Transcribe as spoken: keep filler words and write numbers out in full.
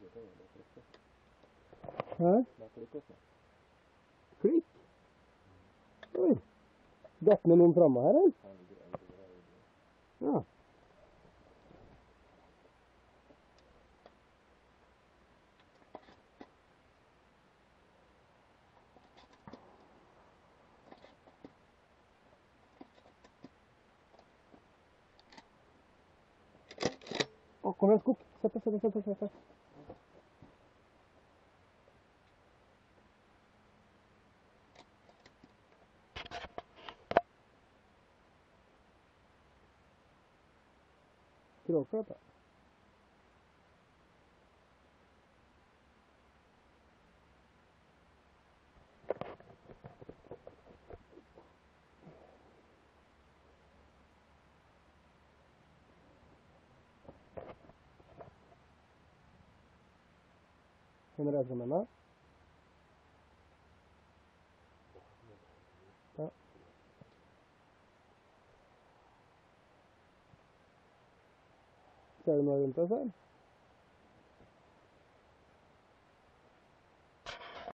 Hæ? Klikk? Oi. Dette med noen fremme her, eller? Ja. Å, kom igjen, skog. Sett deg, sett deg, sett deg, sett deg. Kråkfløte. Kan du reise med meg? Ja. Ser du noe rundt oss her?